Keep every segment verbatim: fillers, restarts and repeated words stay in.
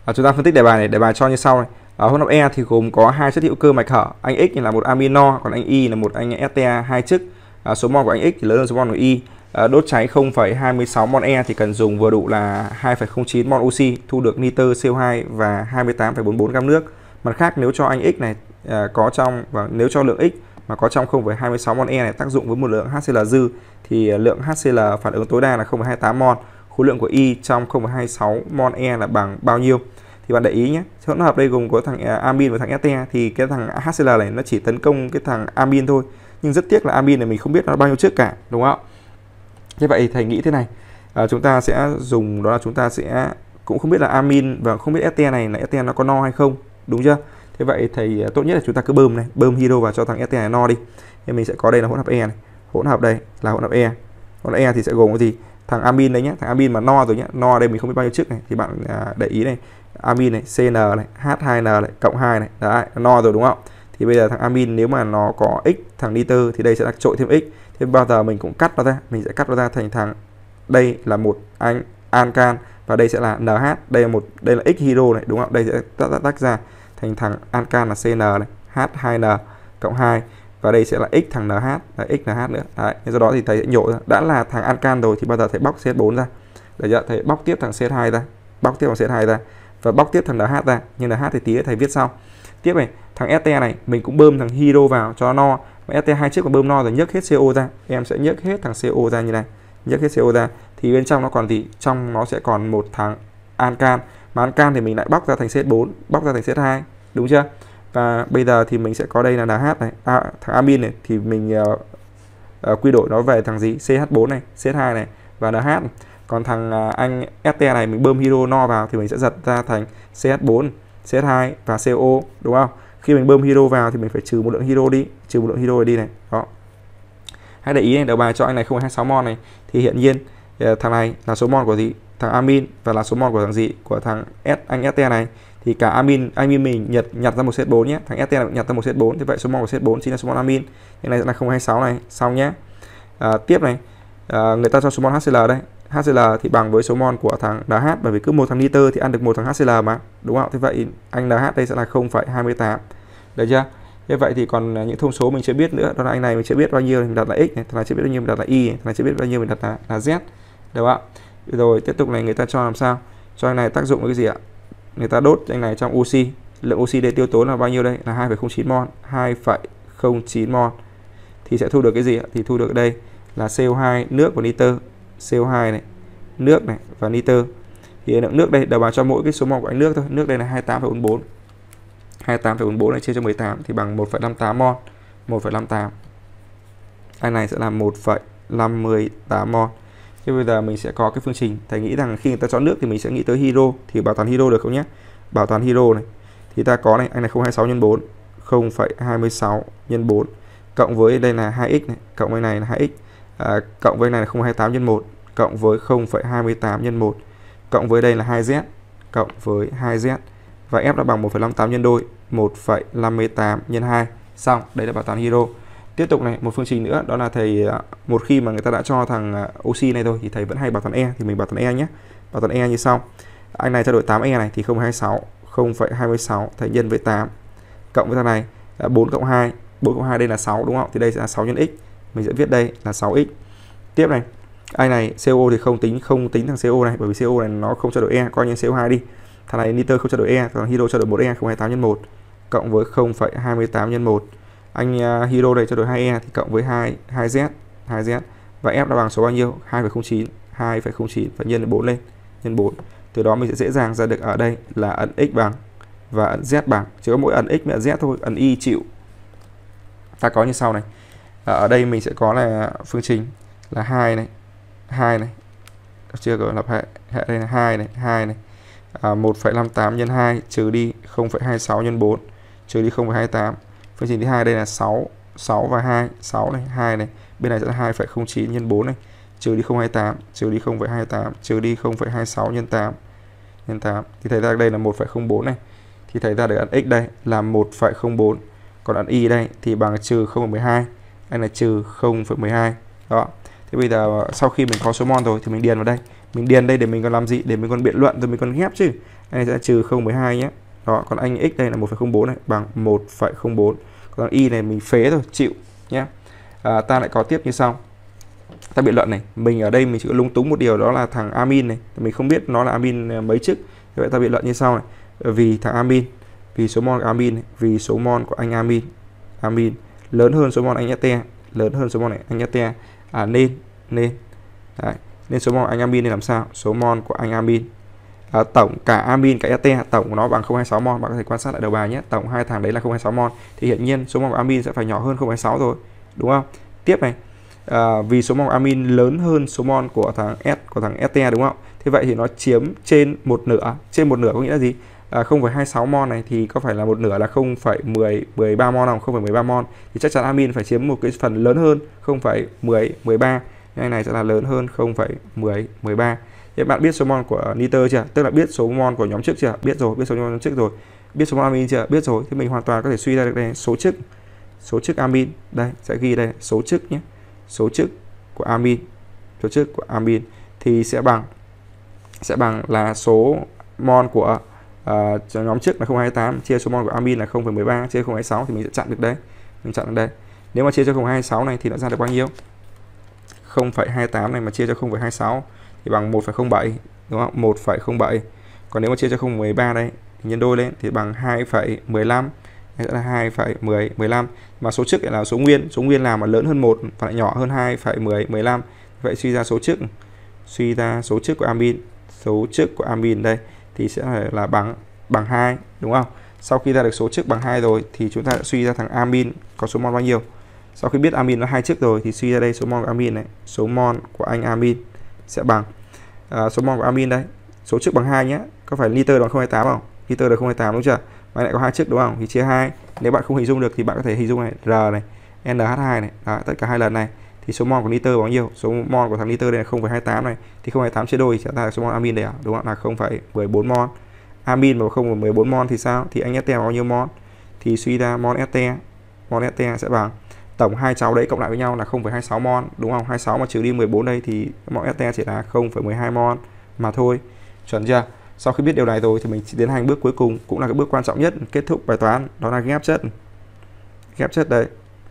À, chúng ta phân tích đề bài này, đề bài cho như sau này. À, hỗn hợp E thì gồm có hai chất hữu cơ mạch hở, anh X là một amino, còn anh Y là một anh ét tê a hai chức. À, số mol của anh X thì lớn hơn số mol của Y. À, đốt cháy không phẩy hai mươi sáu mol E thì cần dùng vừa đủ là hai phẩy không chín mol oxy, thu được nitơ xê o hai và hai mươi tám phẩy bốn mươi bốn gam nước. Mặt khác nếu cho anh X này à, có trong và nếu cho lượng X mà có trong không phẩy hai mươi sáu mol E này tác dụng với một lượng hát xê lờ dư thì lượng hát xê lờ phản ứng tối đa là không phẩy hai mươi tám mol. Khối lượng của Y trong không phẩy hai mươi sáu mol E là bằng bao nhiêu? Thì bạn để ý nhé, hỗn hợp đây gồm có thằng amin và thằng ét tê a thì cái thằng hát xê lờ này nó chỉ tấn công cái thằng amin thôi. Nhưng rất tiếc là amin này mình không biết nó bao nhiêu trước cả, đúng không? Thế vậy thầy nghĩ thế này, à, chúng ta sẽ dùng đó là chúng ta sẽ cũng không biết là amin và không biết ét tê a này là ét tê a nó có no hay không, đúng chưa? Thế vậy thầy tốt nhất là chúng ta cứ bơm này, bơm hydro vào cho thằng ét tê a này no đi. Thì mình sẽ có đây là hỗn hợp E này, hỗn hợp đây là hỗn hợp E. Hỗn hợp E thì sẽ gồm cái gì? Thằng amin đấy nhé, thằng amin mà no rồi nhé, no đây mình không biết bao nhiêu trước này thì bạn à, để ý này, amin này, xê en này, hát hai en này, cộng hai này, đấy, no rồi đúng không? Thì bây giờ thằng amin nếu mà nó có x thằng nitơ thì đây sẽ là trội thêm x. Thế bao giờ mình cũng cắt nó ra, mình sẽ cắt nó ra thành thằng đây là một anh alcan và đây sẽ là en hát, đây là một đây là x hydro này đúng không? Đây sẽ tách, tách, tách ra thành thằng alcan là xê en này, hát hai en cộng hai và đây sẽ là x thằng en hát, là x en hát nữa. Đấy, do đó thì thầy sẽ nhổ ra. Đã là thằng alcan rồi thì bao giờ thầy bóc xê hát bốn ra. Để cho thầy bóc tiếp thằng xê hát hai ra, bóc tiếp thằng xê hát hai ra và bóc tiếp thằng en hát ra, nhưng en hát thì tí nữa thầy viết sau. Tiếp này, thằng ét tê a này mình cũng bơm thằng hydro vào cho nó no. Mà ét tê a hai chiếc còn bơm no rồi nhấc hết xê o ra. Em sẽ nhấc hết thằng xê o ra như này, nhấc hết xê o ra thì bên trong nó còn gì? Trong nó sẽ còn một thằng alcan. Mà alcan thì mình lại bóc ra thành xê hát bốn, bóc ra thành xê hát hai, đúng chưa? Và bây giờ thì mình sẽ có đây là en hát này, à, thằng amin này thì mình uh, uh, quy đổi nó về thằng gì? xê hát bốn này, xê hát hai này và en hát này. Còn thằng uh, anh ét tê a này mình bơm hydro no vào thì mình sẽ giật ra thành xê hát bốn, xê hát hai và xê o, đúng không? Khi mình bơm hydro vào thì mình phải trừ một lượng hydro đi, trừ một lượng hydro đi này. Đó. Hãy để ý này, đầu bài cho anh này không phẩy hai mươi sáu mol này thì hiện nhiên thằng này là số mol của gì? Thằng amin và là số mol của thằng gì? Của thằng S anh ét tê này thì cả amin amin mình nhặt nhặt ra một xê hát bốn nhé, thằng ét tê này nhặt ra một xê hát bốn, thì vậy số mol của xê hát bốn chính là số mol amin. Cái này là không phẩy hai mươi sáu này, xong nhé. À, tiếp này, à, người ta cho số mol hát xê lờ đây. hát xê lờ thì bằng với số mol của thằng en hát, bởi vì cứ một thằng nitơ thì ăn được một thằng hát xê lờ mà, đúng không? Thế vậy anh en hát đây sẽ là không phẩy hai mươi tám. Được chưa? Thế vậy thì còn những thông số mình chưa biết nữa, đó là anh này mình chưa biết bao nhiêu mình đặt là x này, thằng này chưa biết bao nhiêu mình đặt là y này, thằng này chưa biết bao nhiêu mình đặt là, là z. Được không ạ? Rồi tiếp tục này, người ta cho làm sao? Cho anh này tác dụng với cái gì ạ? Người ta đốt anh này trong oxy. Lượng oxy đây tiêu tốn là bao nhiêu đây? Là hai phẩy không chín mol, hai phẩy không chín mol. Thì sẽ thu được cái gì ạ? Thì thu được đây là xê o hai, nước và nitơ. xê o hai này, nước này và nitơ. Thì lượng nước đây đầu vào cho mỗi cái số mol của anh nước thôi. Nước đây là hai mươi tám phẩy bốn mươi bốn. hai mươi tám phẩy bốn mươi bốn này chia cho mười tám thì bằng một phẩy năm mươi tám mol. một phẩy năm mươi tám. Anh này sẽ là một phẩy năm mươi tám mol. Thế bây giờ mình sẽ có cái phương trình. Thầy nghĩ rằng khi người ta cho nước thì mình sẽ nghĩ tới hydro. Thì bảo toàn hydro được không nhé? Bảo toàn hydro này. Thì ta có này, anh này không phẩy hai mươi sáu nhân bốn, không phẩy hai mươi sáu nhân bốn. Cộng với đây là hai x này, cộng với này là hai x. À, cộng với này là không phẩy hai mươi tám nhân một, cộng với không phẩy hai mươi tám nhân một, cộng với đây là hai z, cộng với hai z. Và F đã bằng một phẩy năm mươi tám nhân đôi, một phẩy năm mươi tám nhân hai. Xong, đây là bảo toàn hydro. Tiếp tục này, một phương trình nữa, đó là thầy một khi mà người ta đã cho thằng oxy này rồi thì thầy vẫn hay bảo toàn E, thì mình bảo toàn E nhé. Bảo toàn E như sau. Anh này trao đổi tám E này thì không phẩy hai mươi sáu, không phẩy hai mươi sáu thầy nhân với tám, cộng với thằng này là bốn cộng hai, bốn cộng hai đây là sáu đúng không? Thì đây sẽ là sáu nhân x. Mình sẽ viết đây là sáu x. Tiếp này, anh này xê o thì không tính không tính thằng xê o này, bởi vì xê o này nó không trao đổi E, coi như xê o hai đi. Thằng này nitơ không trao đổi E, thằng hydro trao đổi một E, không phẩy hai mươi tám nhân một, cộng với không phẩy hai mươi tám nhân một. Anh uh, hydro đây trao đổi hai E thì cộng với hai, hai z, hai z. Và F đã bằng số bao nhiêu? hai phẩy không chín, hai phẩy không chín và nhân lên bốn lên, nhân bốn. Từ đó mình sẽ dễ dàng ra được ở đây là ẩn x bằng và ẩn z bằng, chỉ có mỗi ẩn x và ẩn z thôi, ẩn y chịu. Ta có như sau này. Ở đây mình sẽ có là phương trình là hai này, hai này. Chưa có lập hệ, hệ đây là hai này, hai này. À, một phẩy năm mươi tám nhân hai trừ đi không phẩy hai mươi sáu nhân bốn trừ đi không phẩy hai mươi tám. Phương trình thứ hai đây là sáu, sáu và hai, sáu này, hai này. Bên này sẽ là hai phẩy không chín nhân bốn này, trừ đi không phẩy hai mươi tám, trừ đi không phẩy hai mươi tám, trừ đi không phẩy hai mươi sáu nhân tám, nhân tám. Thì thầy ra đây là một phẩy không bốn này. Thì thầy ra được ẩn x đây là một phẩy không bốn. Còn ẩn y đây thì bằng trừ không phẩy mười hai. Đây là trừ không phẩy mười hai. Đó. Thế bây giờ sau khi mình có số mol rồi thì mình điền vào đây. Mình điền đây để mình còn làm gì? Để mình còn biện luận rồi mình còn ghép chứ. anh này sẽ trừ không phẩy hai nhé. Đó, còn anh x đây là một phẩy không bốn này bằng một phẩy không bốn. Còn y này mình phế rồi, chịu nhé. À, ta lại có tiếp như sau. Ta biện luận này, mình ở đây mình chỉ có lung túng một điều, đó là thằng amin này, mình không biết nó là amin mấy chức. Vậy ta biện luận như sau này, vì thằng amin, vì số mol của amin này, vì số mol của anh amin amin lớn hơn số mol anh ete, lớn hơn số mol này anh ete, à, nên nên đấy, nên số mol anh amin này làm sao? Số mol của anh amin, à, tổng cả amin cả ete tổng của nó bằng không phẩy hai sáu mol. Bạn có thể quan sát lại đầu bài nhé, tổng hai thằng đấy là không phẩy hai sáu mol, thì hiển nhiên số mol của amin sẽ phải nhỏ hơn không phẩy hai sáu rồi, đúng không? Tiếp này, à, vì số mol của amin lớn hơn số mol của thằng S của thằng ete, đúng không? Thế vậy thì nó chiếm trên một nửa, trên một nửa có nghĩa là gì? À, không phẩy hai sáu mol này thì có phải là một nửa là không phẩy mười ba mol không? không phẩy mười ba mol thì chắc chắn amin phải chiếm một cái phần lớn hơn không phẩy mười ba. Cái này sẽ là lớn hơn không phẩy mười ba. Thế bạn biết số mol của nitơ chưa? Tức là biết số mol của nhóm chức chưa? Biết rồi, biết số mol nhóm chức rồi. Biết số mol amin chưa? Biết rồi. Thì mình hoàn toàn có thể suy ra được đây, số chức, số chức amin. Đây, sẽ ghi đây số chức nhé. Số chức của amin, số chức của amin thì sẽ bằng sẽ bằng là số mol của uh, nhóm chức là không phẩy hai tám chia số mol của amin là không phẩy mười ba chia không phẩy hai sáu, thì mình sẽ chặn được đấy. Mình chặn được đây. Nếu mà chia cho không phẩy hai sáu này thì nó ra được bao nhiêu? không phẩy hai tám này mà chia cho không phẩy hai sáu thì bằng một phẩy không bảy, đúng không? một phẩy không bảy. Còn nếu mà chia cho không phẩy mười ba đây thì nhân đôi lên thì bằng hai phẩy mười lăm. Đây là hai phẩy mười lăm. Mà số chức là số nguyên, số nguyên là mà lớn hơn một và lại nhỏ hơn hai phẩy mười lăm. Vậy suy ra số chức, suy ra số chức của amin, số chức của amin đây thì sẽ là bằng bằng hai, đúng không? Sau khi ra được số chức bằng hai rồi thì chúng ta sẽ suy ra thằng amin có số mol bao nhiêu. Sau khi biết amin nó hai chức rồi thì suy ra đây số mol của amin này, số mol của anh amin sẽ bằng à, số mol của amin đây, số chức bằng hai nhé. Có phải liter bằng không phẩy hai tám không? Liter được không phẩy hai tám đúng chưa? Mà lại có hai chức đúng không? Thì chia hai. Nếu bạn không hình dung được thì bạn có thể hình dung này, R này, en hát hai này, đó, tất cả hai lần này thì số mol của liter bao nhiêu? Số mol của thằng liter đây là không phẩy hai tám này, thì không phẩy hai tám chia đôi sẽ ra số mol amin đây à? Đúng không? Là không phẩy mười bốn mol. Amin mà không phẩy mười bốn mol thì sao? Thì anh ete bao nhiêu mol? Thì suy ra mol ete, mol ete sẽ bằng tổng hai cháu đấy cộng lại với nhau là không phẩy hai sáu mol, đúng không? hai mươi sáu mà trừ đi mười bốn đây thì mol ete chỉ là không phẩy mười hai mol mà thôi. Chuẩn chưa? Sau khi biết điều này rồi thì mình tiến hành bước cuối cùng, cũng là cái bước quan trọng nhất kết thúc bài toán, đó là ghép chất. Ghép chất đây.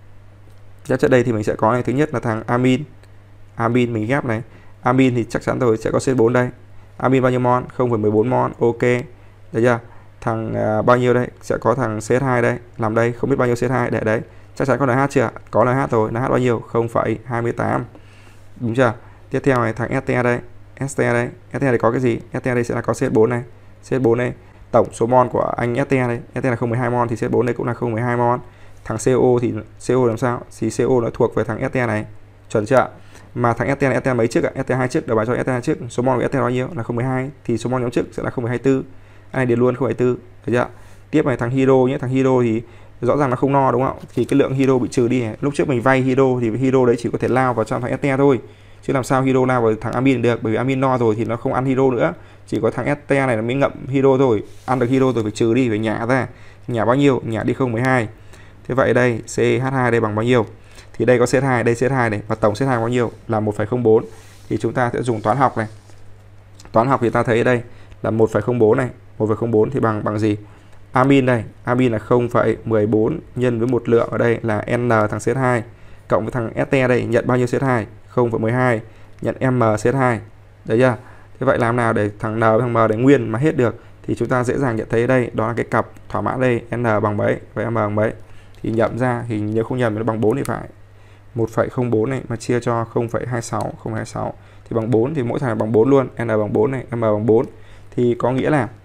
Ghép chất đây thì mình sẽ có này, thứ nhất là thằng amin. Amin mình ghép này. Amin thì chắc chắn rồi sẽ có C bốn đây. Amin bao nhiêu mol? không phẩy mười bốn mol. Ok. Đấy chưa? Thằng à, bao nhiêu đây? Sẽ có thằng C hai đây. Làm đây, không biết bao nhiêu C hai để đấy. Chắc chắn có en hát chưa? Có en hát rồi. en hát bao nhiêu? không phẩy hai mươi tám. Đúng chưa? Tiếp theo này thằng ete đây. ete đây. ete đây có cái gì? ete đây sẽ là có C bốn này. C bốn đây. Tổng số mol của anh ete đây. ete là không phẩy hai mol thì C bốn đây cũng là không phẩy hai mol. Thằng co thì co làm sao? Thì co nó thuộc về thằng ete này. Chuẩn chưa? Mà thằng ete này ete mấy trước ạ? ete hai trước, đầu bài cho ete hai trước. Số mol của ete bao nhiêu? Là không phẩy hai thì số mol nhóm trước sẽ là không phẩy hai mươi tư. Anh này điền luôn không phẩy bốn. Được chưa? Tiếp này thằng hydro nhé, thằng hydro thì rõ ràng là không no đúng không? Thì cái lượng hydro bị trừ đi. Lúc trước mình vay hydro thì hydro đấy chỉ có thể lao vào trong thằng ete thôi. Chứ làm sao hydro lao vào thằng amin được, bởi vì amin no rồi thì nó không ăn hydro nữa. Chỉ có thằng ete này nó mới ngậm hydro thôi. Ăn được hydro rồi phải trừ đi, phải nhả ra. Nhả bao nhiêu? Nhả đi không phẩy hai. Thế vậy đây C H hai đây bằng bao nhiêu? Thì đây có C hai, đây C hai này, và tổng C hai bao nhiêu? Là một phẩy không bốn. Thì chúng ta sẽ dùng toán học này. Toán học thì ta thấy đây là một phẩy không bốn này, một phẩy không bốn thì bằng bằng gì? Amin đây, amin là không phẩy mười bốn nhân với một lượng ở đây là N thằng C hai cộng với thằng ete đây nhận bao nhiêu C hai? không phẩy mười hai nhận M C hai. Đấy chưa? Thế vậy làm nào để thằng N và thằng M để nguyên mà hết được? Thì chúng ta dễ dàng nhận thấy đây, đó là cái cặp thỏa mãn đây, N bằng mấy và M bằng mấy. Thì nhẩm ra thì nếu không nhầm nó bằng bốn thì phải. một phẩy không bốn này mà chia cho không phẩy hai sáu, không phẩy hai sáu thì bằng bốn, thì mỗi thằng bằng bốn luôn, N bằng bốn này, M bằng bốn. Thì có nghĩa là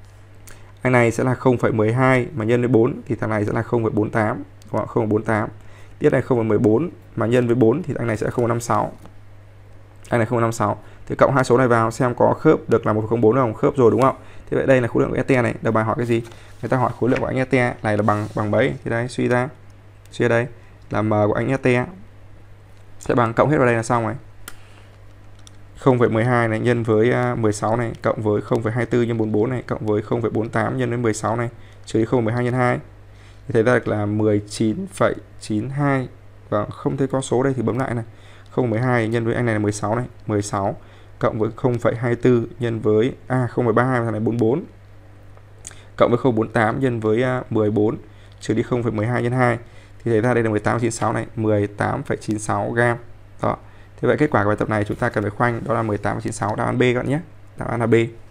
anh này sẽ là không phẩy mười hai mà nhân với bốn thì thằng này sẽ là không phẩy bốn tám, không phẩy bốn tám. Tiếp này không phẩy mười bốn mà nhân với bốn thì anh này sẽ không phẩy năm sáu. Anh này không phẩy năm sáu. Thì cộng hai số này vào xem có khớp được là một phẩy không bốn không? Khớp rồi đúng không? Thế vậy đây là khối lượng của ete này, đầu bài hỏi cái gì? Người ta hỏi khối lượng của anh ete này là bằng bằng mấy? Thì đây suy ra. Suy ra đây là M của anh ete sẽ bằng, cộng hết vào đây là xong rồi. không phẩy mười hai này nhân với mười sáu này cộng với không phẩy hai mươi tư nhân bốn mươi bốn này cộng với không phẩy bốn mươi tám nhân với mười sáu này trừ không phẩy mười hai nhân hai. Thì thấy ra được là mười chín phẩy chín hai, và không thấy có số đây thì bấm lại này. không phẩy mười hai nhân với anh này là mười sáu này, mười sáu cộng với không phẩy hai mươi tư nhân với à không phẩy ba mươi hai, thằng này bốn mươi bốn, cộng với không phẩy bốn tám nhân với mười bốn trừ đi không phẩy mười hai nhân hai thì thấy ra đây là mười tám phẩy chín sáu này, mười tám phẩy chín sáu gam. Đó. Thế vậy kết quả của bài tập này chúng ta cần phải khoanh đó là mười tám phẩy chín sáu, đáp án B các bạn nhé. Đáp án là B.